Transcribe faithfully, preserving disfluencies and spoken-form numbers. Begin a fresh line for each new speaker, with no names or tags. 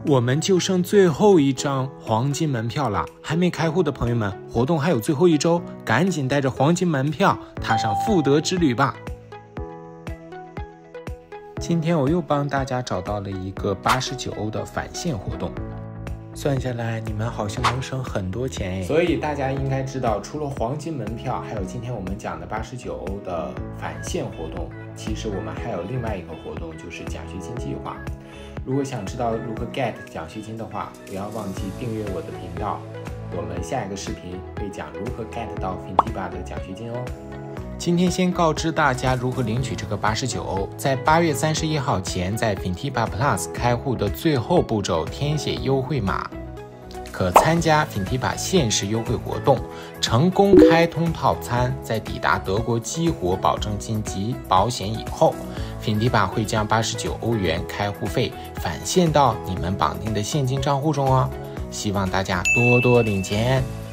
我们就剩最后一张黄金门票了，还没开户的朋友们，活动还有最后一周，赶紧带着黄金门票踏上富德之旅吧。今天我又帮大家找到了一个八十九欧的返现活动，算下来你们好像能省很多钱哎。所以大家应该知道，除了黄金门票，还有今天我们讲的八十九欧的返现活动，其实我们还有另外一个活动，就是奖学金计划。如果想知道如何 get 奖学金的话，不要忘记订阅我的频道，我们下一个视频会讲如何 get 到 Fintiba 的奖学金哦。今天先告知大家如何领取这个八十九欧，在八月三十一号前，在 Fintiba Plus 开户的最后步骤填写优惠码，可参加 Fintiba 限时优惠活动，成功开通套餐，在抵达德国激活保证金及保险以后，Fintiba 会将八十九欧元开户费返现到你们绑定的现金账户中哦。希望大家多多领钱。